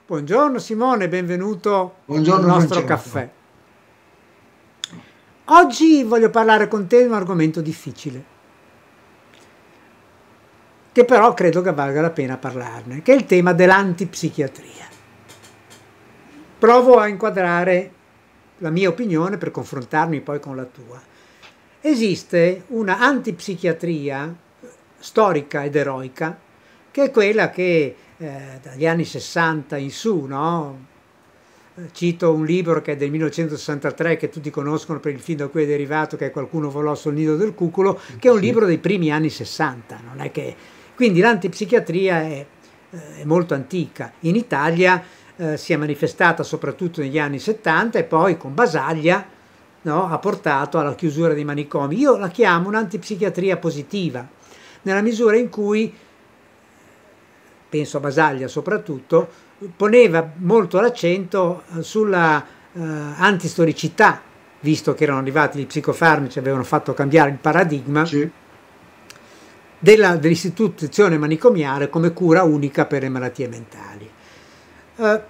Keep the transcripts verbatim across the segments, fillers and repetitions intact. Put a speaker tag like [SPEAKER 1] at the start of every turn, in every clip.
[SPEAKER 1] Buongiorno Simone, benvenuto
[SPEAKER 2] Buongiorno
[SPEAKER 1] al nostro
[SPEAKER 2] Francesco.
[SPEAKER 1] caffè. Oggi voglio parlare con te di un argomento difficile, che però credo che valga la pena parlarne, che è il tema dell'antipsichiatria. Provo a inquadrare la mia opinione per confrontarmi poi con la tua. Esiste una antipsichiatria storica ed eroica, che è quella che eh, dagli anni sessanta in su, no? Cito un libro che è del millenovecentosessantatré, che tutti conoscono per il film da cui è derivato, che è Qualcuno volò sul nido del cuculo, che è un
[SPEAKER 2] Sì.
[SPEAKER 1] libro dei primi anni sessanta. Non è che... Quindi l'antipsichiatria è, è molto antica. In Italia eh, si è manifestata soprattutto negli anni settanta e poi con Basaglia, no, ha portato alla chiusura dei manicomi. Io la chiamo un'antipsichiatria positiva, nella misura in cui, penso a Basaglia soprattutto, poneva molto l'accento sulla eh, antistoricità, visto che erano arrivati gli psicofarmaci e avevano fatto cambiare il paradigma
[SPEAKER 2] Sì.
[SPEAKER 1] della, dell'istituzione manicomiale come cura unica per le malattie mentali. Eh,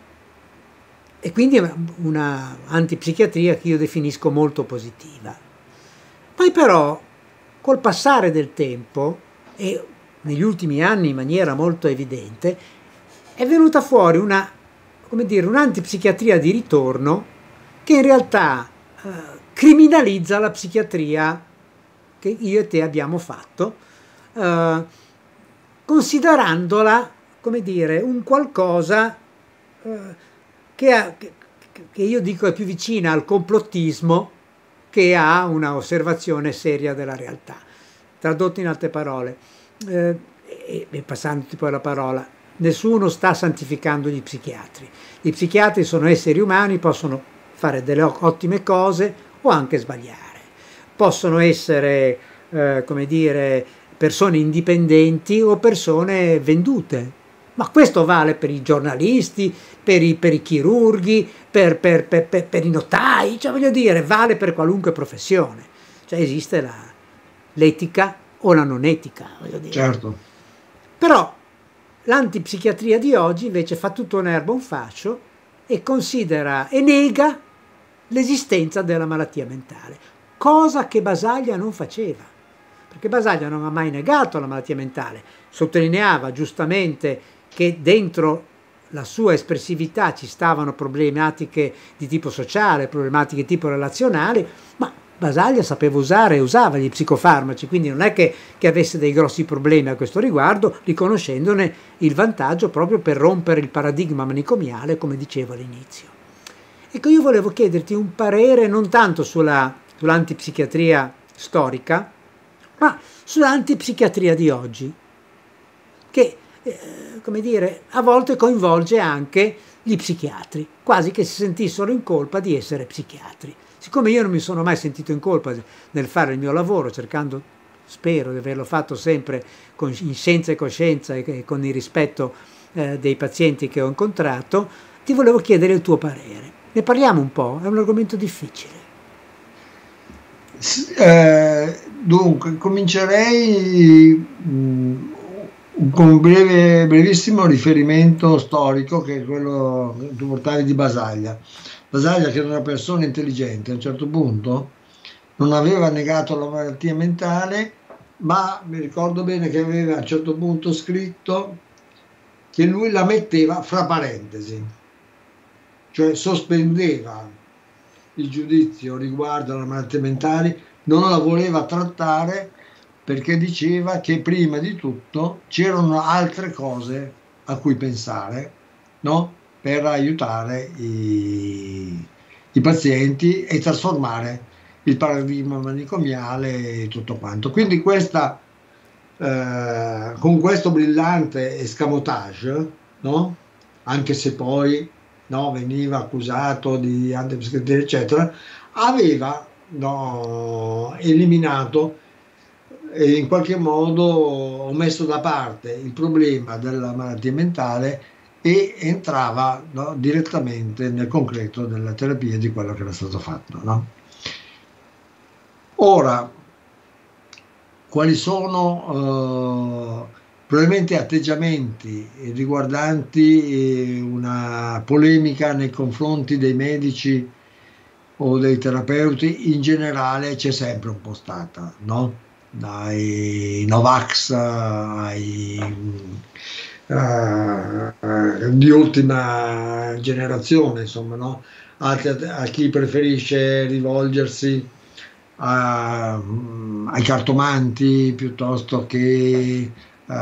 [SPEAKER 1] e quindi è una antipsichiatria che io definisco molto positiva. Poi però, col passare del tempo, e negli ultimi anni in maniera molto evidente, è venuta fuori una, come dire, un'antipsichiatria di ritorno che in realtà eh, criminalizza la psichiatria che io e te abbiamo fatto, eh, considerandola, come dire, un qualcosa eh, che, ha, che, che io dico è più vicina al complottismo che a una osservazione seria della realtà. Tradotto in altre parole, eh, e, e passandoti poi la parola, nessuno sta santificando gli psichiatri. Gli psichiatri sono esseri umani, possono fare delle ottime cose o anche sbagliare. Possono essere, eh, come dire, persone indipendenti o persone vendute. Ma questo vale per i giornalisti, per i, per i chirurghi, per, per, per, per, per i notai, cioè voglio dire, vale per qualunque professione. Cioè esiste la, l'etica o la non etica, voglio dire.
[SPEAKER 2] Certo.
[SPEAKER 1] Però l'antipsichiatria di oggi invece fa tutto un'erba un fascio e considera e nega l'esistenza della malattia mentale, cosa che Basaglia non faceva, perché Basaglia non ha mai negato la malattia mentale, sottolineava giustamente che dentro la sua espressività ci stavano problematiche di tipo sociale, problematiche di tipo relazionale, ma Basaglia sapeva usare e usava gli psicofarmaci, quindi non è che, che avesse dei grossi problemi a questo riguardo, riconoscendone il vantaggio proprio per rompere il paradigma manicomiale, come dicevo all'inizio. Ecco, io volevo chiederti un parere non tanto sulla, sull'antipsichiatria storica, ma sull'antipsichiatria di oggi, che, eh, come dire, a volte coinvolge anche gli psichiatri, quasi che si sentissero in colpa di essere psichiatri. Siccome io non mi sono mai sentito in colpa nel fare il mio lavoro, cercando, spero di averlo fatto sempre con, in scienza e coscienza e con il rispetto eh, dei pazienti che ho incontrato, ti volevo chiedere il tuo parere. Ne parliamo un po', è un argomento difficile.
[SPEAKER 2] Eh, dunque, comincerei mh, con un breve, brevissimo riferimento storico, che è quello che tu portavi di Basaglia. Basaglia, che era una persona intelligente, a un certo punto non aveva negato la malattia mentale, ma mi ricordo bene che aveva a un certo punto scritto che lui la metteva fra parentesi, cioè sospendeva il giudizio riguardo alla malattia mentale, non la voleva trattare perché diceva che prima di tutto c'erano altre cose a cui pensare, no? Per aiutare i, i pazienti e trasformare il paradigma manicomiale e tutto quanto. Quindi questa, eh, con questo brillante escamotage, no? Anche se poi no, veniva accusato di antipsichiatria, eccetera, aveva no, eliminato e in qualche modo messo da parte il problema della malattia mentale e entrava no, direttamente nel concreto della terapia di quello che era stato fatto. No? Ora, quali sono probabilmente atteggiamenti riguardanti una polemica nei confronti dei medici o dei terapeuti in generale c'è sempre un po' stata, no? Dai Novax ai, uh, uh, di ultima generazione, insomma, no? A, a chi preferisce rivolgersi a, um, ai cartomanti piuttosto che uh,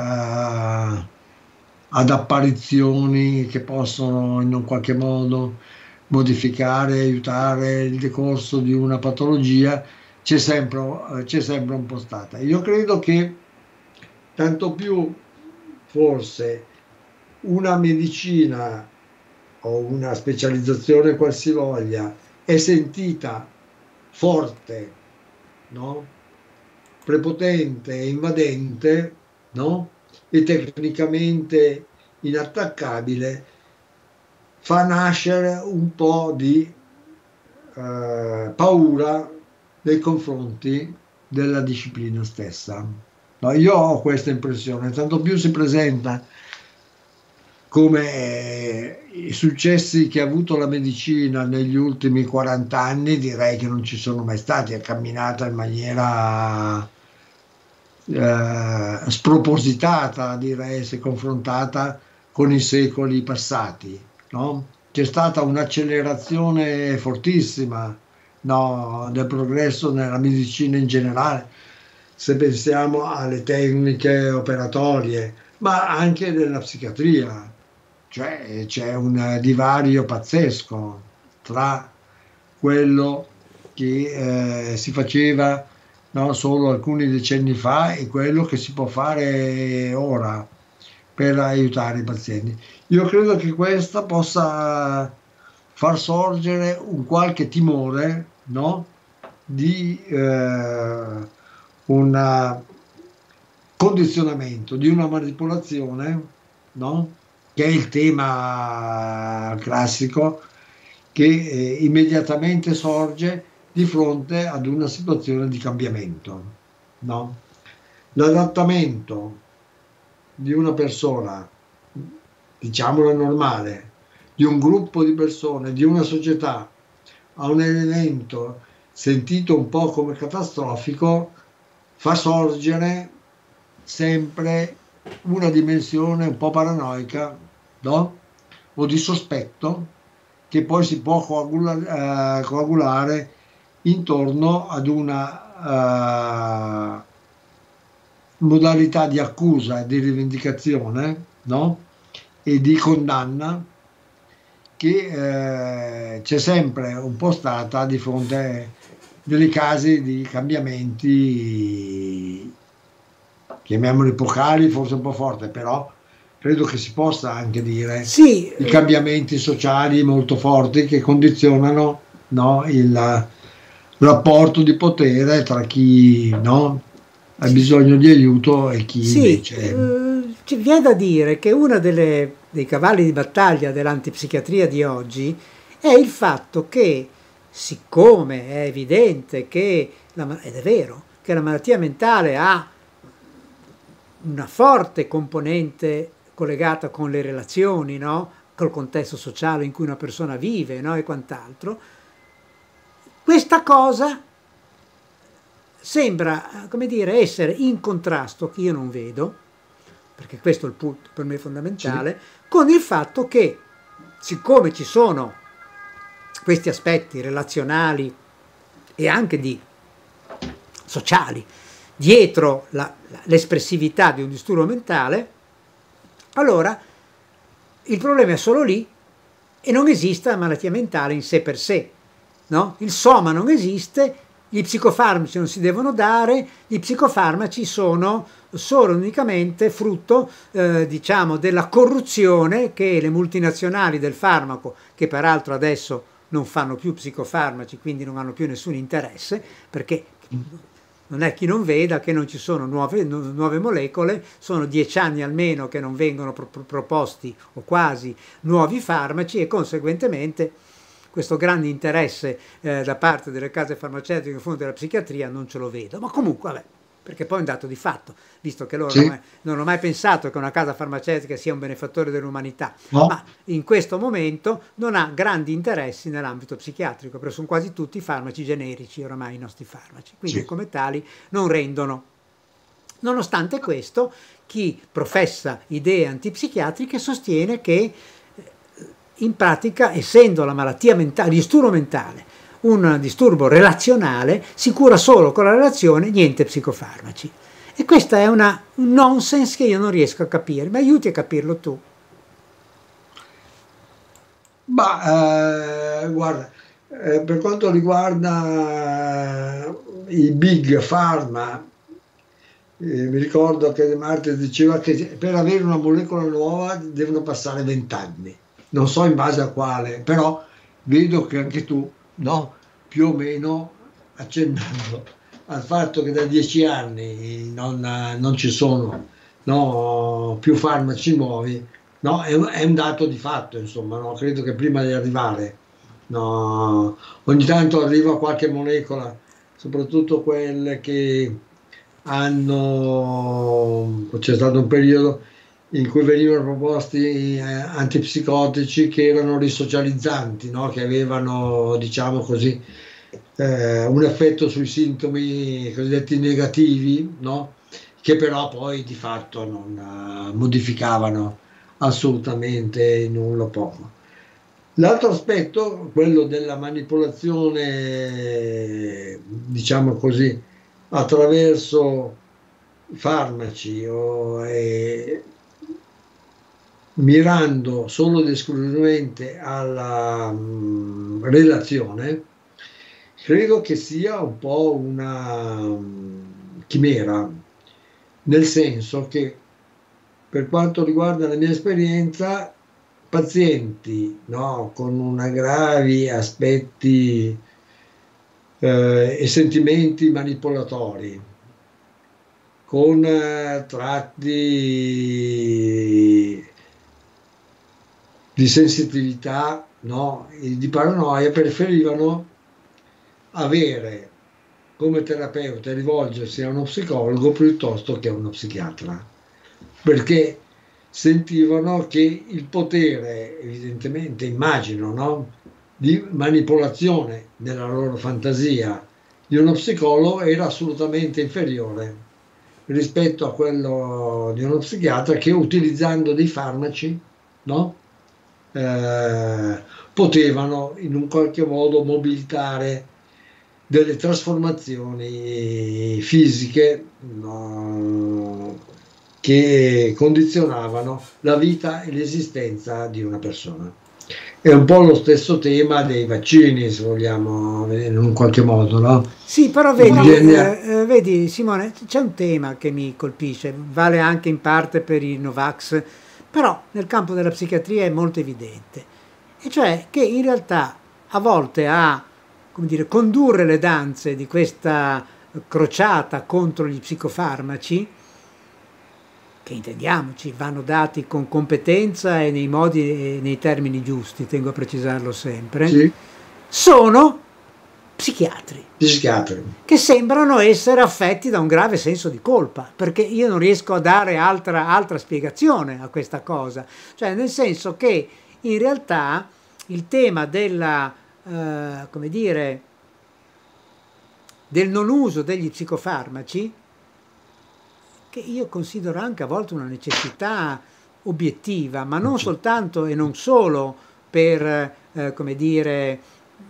[SPEAKER 2] ad apparizioni che possono in un qualche modo modificare, aiutare il decorso di una patologia, c'è sempre, c'è sempre un po' stata. Io credo che tanto più forse una medicina o una specializzazione qualsivoglia è sentita forte, no? Prepotente e invadente, no? E tecnicamente inattaccabile, fa nascere un po' di eh, paura nei confronti della disciplina stessa. No, io ho questa impressione, tanto più si presenta come eh, i successi che ha avuto la medicina negli ultimi quaranta anni, direi che non ci sono mai stati, è camminata in maniera eh, spropositata, direi, se confrontata con i secoli passati. No? C'è stata un'accelerazione fortissima, no, del progresso nella medicina in generale, se pensiamo alle tecniche operatorie, ma anche nella psichiatria, cioè c'è un divario pazzesco tra quello che eh, si faceva, no, solo alcuni decenni fa e quello che si può fare ora per aiutare i pazienti. Io credo che questa possa far sorgere un qualche timore, no? Di eh, un condizionamento, di una manipolazione, no? Che è il tema classico che eh, immediatamente sorge di fronte ad una situazione di cambiamento, no? L'adattamento di una persona, diciamolo normale, di un gruppo di persone, di una società, a un evento sentito un po' come catastrofico, fa sorgere sempre una dimensione un po' paranoica, no? O di sospetto, che poi si può coagula- eh, coagulare intorno ad una uh, modalità di accusa e di rivendicazione, no? E di condanna che eh, c'è sempre un po' stata di fronte dei casi di cambiamenti, chiamiamoli epocali, forse un po' forte, però credo che si possa anche dire
[SPEAKER 1] sì,
[SPEAKER 2] i cambiamenti sociali molto forti che condizionano, no, il rapporto di potere tra chi, no, ha bisogno di aiuto e chi
[SPEAKER 1] sì,
[SPEAKER 2] invece...
[SPEAKER 1] eh, ci viene da dire che uno delle, dei cavalli di battaglia dell'antipsichiatria di oggi è il fatto che, siccome è evidente che, la, ed è vero, che la malattia mentale ha una forte componente collegata con le relazioni, no? Col contesto sociale in cui una persona vive, no? E quant'altro, questa cosa sembra, come dire, essere in contrasto, che io non vedo, perché questo è il punto per me fondamentale, sì, con il fatto che, siccome ci sono questi aspetti relazionali e anche di sociali dietro l'espressività di un disturbo mentale, allora il problema è solo lì e non esiste la malattia mentale in sé per sé, no? Il soma non esiste, gli psicofarmaci non si devono dare, gli psicofarmaci sono solo unicamente frutto, eh, diciamo, della corruzione che le multinazionali del farmaco, che peraltro adesso non fanno più psicofarmaci, quindi non hanno più nessun interesse, perché non è chi non veda che non ci sono nuove, nuove molecole, sono dieci anni almeno che non vengono pro proposti o quasi nuovi farmaci e conseguentemente questo grande interesse eh, da parte delle case farmaceutiche nei confronti della psichiatria non ce lo vedo. Ma comunque, vabbè, perché poi è un dato di fatto, visto che loro
[SPEAKER 2] Sì.
[SPEAKER 1] non, è, non ho mai pensato che una casa farmaceutica sia un benefattore dell'umanità,
[SPEAKER 2] No.
[SPEAKER 1] ma in questo momento non ha grandi interessi nell'ambito psichiatrico, perché sono quasi tutti farmaci generici oramai i nostri farmaci, quindi
[SPEAKER 2] Sì.
[SPEAKER 1] come tali non rendono. Nonostante questo, chi professa idee antipsichiatriche sostiene che in pratica, essendo la malattia mentale, il disturbo mentale, un disturbo relazionale, si cura solo con la relazione, niente psicofarmaci. E questa è una, un nonsense che io non riesco a capire. Mi aiuti a capirlo tu?
[SPEAKER 2] Ma eh, guarda, eh, per quanto riguarda i big pharma, eh, mi ricordo che De Marte diceva che per avere una molecola nuova devono passare vent'anni. Non so in base a quale, però vedo che anche tu, no, più o meno accennando al fatto che da dieci anni non, non ci sono, no, più farmaci nuovi, no, è, un è un dato di fatto, insomma, no, credo che prima di arrivare, no, ogni tanto arriva qualche molecola, soprattutto quelle che hanno, c'è stato un periodo in cui venivano proposti eh, antipsicotici che erano risocializzanti, no? Che avevano, diciamo così, eh, un effetto sui sintomi cosiddetti negativi, no? Che però poi di fatto non eh, modificavano assolutamente nulla poco. L'altro aspetto, quello della manipolazione, diciamo così, attraverso farmaci o, eh, mirando solo ed esclusivamente alla mh, relazione, credo che sia un po' una mh, chimera, nel senso che per quanto riguarda la mia esperienza, pazienti, no, con una gravi aspetti eh, e sentimenti manipolatori, con eh, tratti di sensitività, no, e di paranoia, preferivano avere come terapeuta e rivolgersi a uno psicologo piuttosto che a uno psichiatra, perché sentivano che il potere, evidentemente, immagino, no, di manipolazione nella loro fantasia di uno psicologo era assolutamente inferiore rispetto a quello di uno psichiatra che, utilizzando dei farmaci, no, eh, potevano in un qualche modo mobilitare delle trasformazioni fisiche, no, che condizionavano la vita e l'esistenza di una persona. È un po' lo stesso tema dei vaccini, se vogliamo, in un qualche modo, no?
[SPEAKER 1] Sì, però vedi,
[SPEAKER 2] Bisogna...
[SPEAKER 1] eh, vedi Simone, c'è un tema che mi colpisce, vale anche in parte per i Novax, però nel campo della psichiatria è molto evidente, e cioè che in realtà a volte a, come dire, condurre le danze di questa crociata contro gli psicofarmaci, che intendiamoci, vanno dati con competenza e nei modi e nei termini giusti, tengo a precisarlo sempre,
[SPEAKER 2] Sì,
[SPEAKER 1] sono psichiatri
[SPEAKER 2] psichiatri.
[SPEAKER 1] che sembrano essere affetti da un grave senso di colpa, perché io non riesco a dare altra, altra spiegazione a questa cosa, cioè nel senso che in realtà il tema della, eh, come dire, del non uso degli psicofarmaci, che io considero anche a volte una necessità obiettiva, ma non soltanto e non solo per, eh, come dire,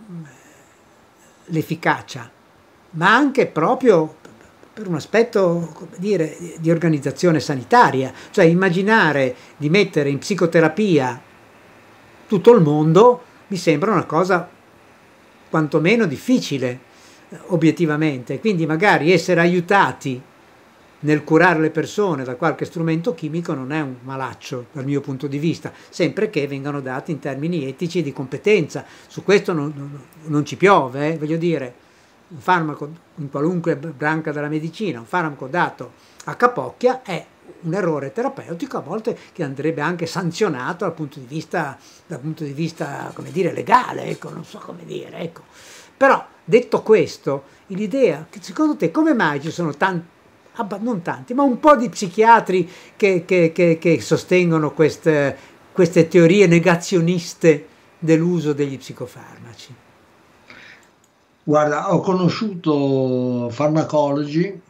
[SPEAKER 1] l'efficacia, ma anche proprio per un aspetto, come dire, di organizzazione sanitaria. Cioè immaginare di mettere in psicoterapia tutto il mondo mi sembra una cosa quantomeno difficile, obiettivamente. Quindi magari essere aiutati nel curare le persone da qualche strumento chimico non è un malaccio dal mio punto di vista, sempre che vengano dati in termini etici e di competenza. Su questo non, non, non ci piove, eh? Voglio dire, un farmaco in qualunque branca della medicina, un farmaco dato a capocchia è un errore terapeutico a volte che andrebbe anche sanzionato dal punto di vista, dal punto di vista, come dire, legale, ecco, non so come dire, ecco. Però detto questo, l'idea, secondo te come mai ci sono tanti non tanti, ma un po' di psichiatri che, che, che, che sostengono queste, queste teorie negazioniste dell'uso degli psicofarmaci.
[SPEAKER 2] Guarda, ho conosciuto farmacologi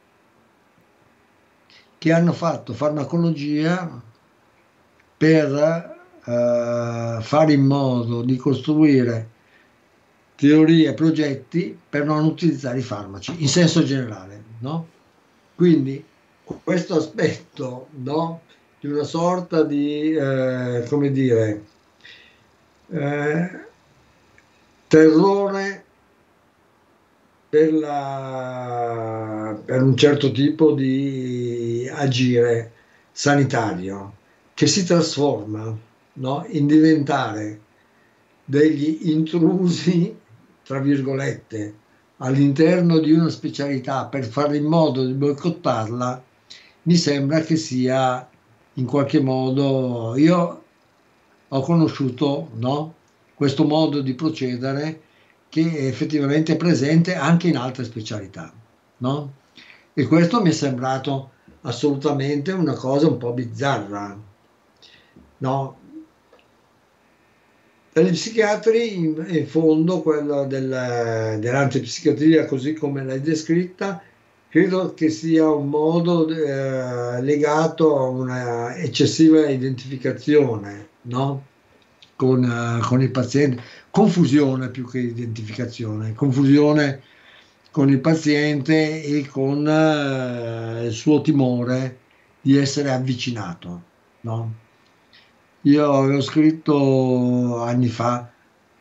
[SPEAKER 2] che hanno fatto farmacologia per eh, fare in modo di costruire teorie e progetti per non utilizzare i farmaci in senso generale, no? Quindi questo aspetto, no, di una sorta di, eh, come dire, eh, terrore per, la, per un certo tipo di agire sanitario che si trasforma, no, in diventare degli intrusi, tra virgolette, all'interno di una specialità per fare in modo di boicottarla, mi sembra che sia in qualche modo, io ho conosciuto, no, questo modo di procedere che è effettivamente presente anche in altre specialità, no? E questo mi è sembrato assolutamente una cosa un po' bizzarra, no? Per gli psichiatri, in, in fondo, quella del, dell'antipsichiatria, così come l'hai descritta, credo che sia un modo eh, legato a una eccessiva identificazione, no? Con, uh, con il paziente, confusione più che identificazione, confusione con il paziente e con uh, il suo timore di essere avvicinato, no? Io avevo scritto anni fa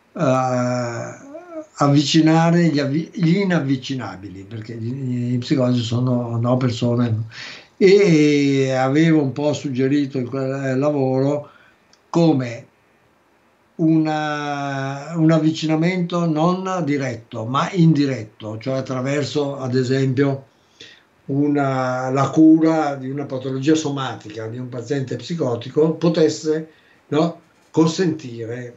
[SPEAKER 2] uh, avvicinare gli, avvi gli inavvicinabili, perché gli, gli psicologi sono no, persone, e avevo un po' suggerito in quel lavoro come Una, un avvicinamento non diretto ma indiretto, cioè attraverso ad esempio una, la cura di una patologia somatica di un paziente psicotico potesse, no, consentire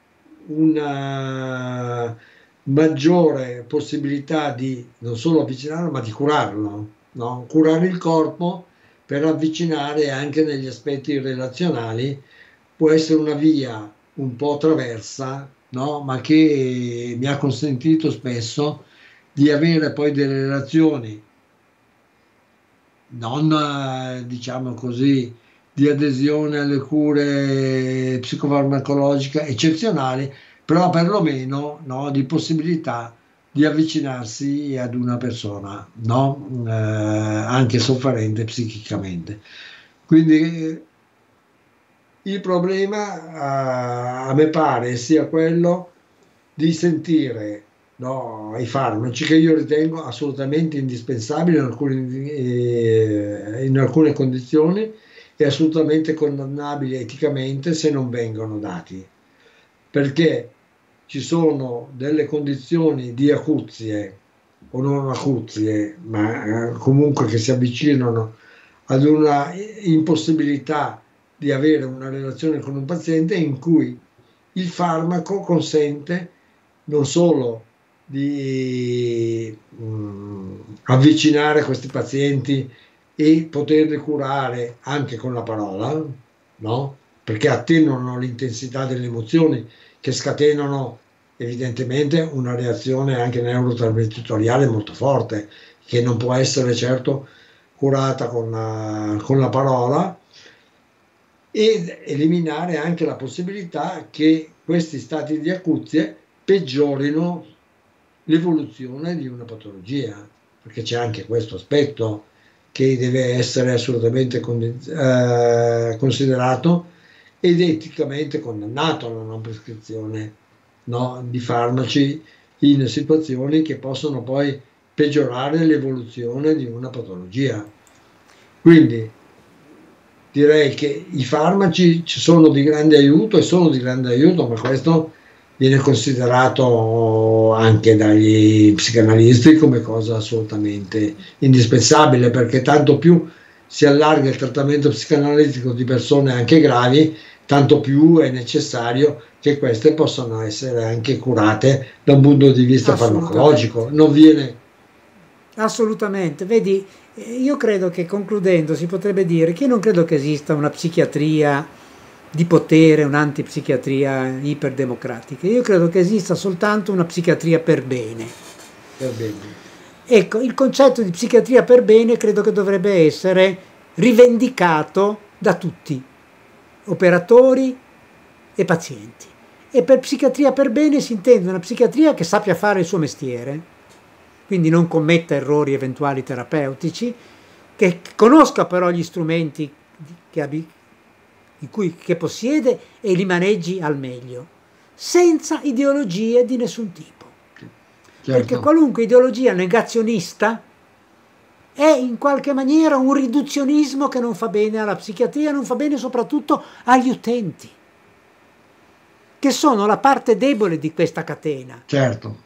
[SPEAKER 2] una maggiore possibilità di non solo avvicinarlo ma di curarlo, no? Curare il corpo per avvicinare anche negli aspetti relazionali può essere una via un po' traversa, no? Ma che mi ha consentito spesso di avere poi delle relazioni non, diciamo così, di adesione alle cure psicofarmacologiche eccezionali, però perlomeno, no, di possibilità di avvicinarsi ad una persona, no? Eh, anche sofferente psichicamente. Quindi il problema a, a me pare sia quello di sentire, no, i farmaci, che io ritengo assolutamente indispensabili in alcune, eh, in alcune condizioni e assolutamente condannabili eticamente se non vengono dati, perché ci sono delle condizioni di acuzie o non acuzie, ma eh, comunque che si avvicinano ad una impossibilità di avere una relazione con un paziente in cui il farmaco consente non solo di mh, avvicinare questi pazienti e poterli curare anche con la parola, no? Perché attenuano l'intensità delle emozioni che scatenano evidentemente una reazione anche neurotrasmettitoriale molto forte, che non può essere certo curata con la, con la parola, ed eliminare anche la possibilità che questi stati di acuzie peggiorino l'evoluzione di una patologia, perché c'è anche questo aspetto che deve essere assolutamente eh, considerato ed eticamente condannato alla non prescrizione, no, di farmaci in situazioni che possono poi peggiorare l'evoluzione di una patologia. Quindi direi che i farmaci ci sono di grande aiuto e sono di grande aiuto, ma questo viene considerato anche dagli psicanalisti come cosa assolutamente indispensabile, perché tanto più si allarga il trattamento psicanalitico di persone anche gravi, tanto più è necessario che queste possano essere anche curate da un punto di vista farmacologico. Non viene...
[SPEAKER 1] Assolutamente, vedi, Io credo che, concludendo, si potrebbe dire che io non credo che esista una psichiatria di potere, un'antipsichiatria iperdemocratica. Io credo che esista soltanto una psichiatria per bene.
[SPEAKER 2] Per bene.
[SPEAKER 1] Ecco, il concetto di psichiatria per bene credo che dovrebbe essere rivendicato da tutti, operatori e pazienti. E per psichiatria per bene si intende una psichiatria che sappia fare il suo mestiere, quindi non commetta errori eventuali terapeutici, che conosca però gli strumenti che, abbi, di cui, che possiede e li maneggi al meglio, senza ideologie di nessun tipo. Certo. Perché qualunque ideologia negazionista è in qualche maniera un riduzionismo che non fa bene alla psichiatria, non fa bene soprattutto agli utenti, che sono la parte debole di questa catena.
[SPEAKER 2] Certo.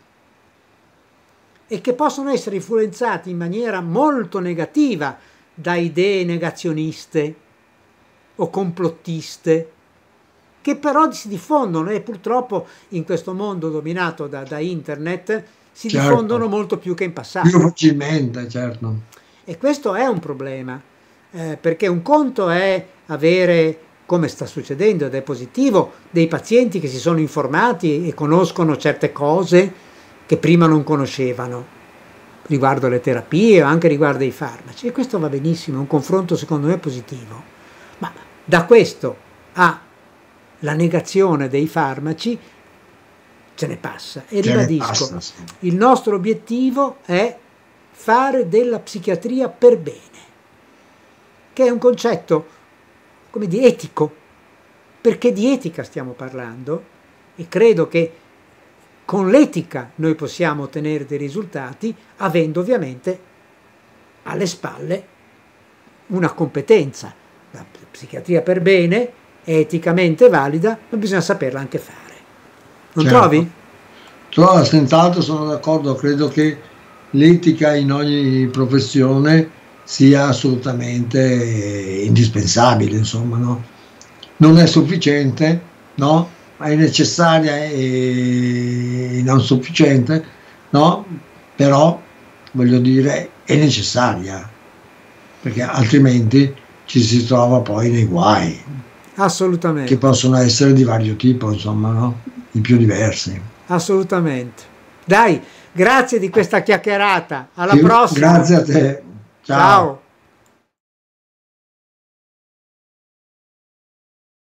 [SPEAKER 1] E che possono essere influenzati in maniera molto negativa da idee negazioniste o complottiste, che però si diffondono e purtroppo in questo mondo dominato da, da internet si certo. diffondono molto più che in passato.
[SPEAKER 2] Più facilmente, certo.
[SPEAKER 1] E questo è un problema, eh, perché un conto è avere, come sta succedendo ed è positivo, dei pazienti che si sono informati e conoscono certe cose che prima non conoscevano, riguardo le terapie o anche riguardo i farmaci. E questo va benissimo, è un confronto secondo me positivo. Ma da questo alla negazione dei farmaci ce ne passa. E ce ribadisco, passa, sì. Il nostro obiettivo è fare della psichiatria per bene, che è un concetto, come dire, etico, perché di etica stiamo parlando e credo che con l'etica noi possiamo ottenere dei risultati, avendo ovviamente alle spalle una competenza. La psichiatria per bene è eticamente valida, ma bisogna saperla anche fare. Non certo. trovi?
[SPEAKER 2] No, senz'altro sono d'accordo, credo che l'etica in ogni professione sia assolutamente indispensabile, insomma, no? Non è sufficiente, no? È necessaria e non sufficiente, no? Però, voglio dire, è necessaria, perché altrimenti ci si trova poi nei guai.
[SPEAKER 1] Assolutamente.
[SPEAKER 2] Che possono essere di vario tipo, insomma, no? I più diversi.
[SPEAKER 1] Assolutamente. Dai, grazie di questa chiacchierata. Alla sì, prossima.
[SPEAKER 2] Grazie a te. Ciao. Ciao.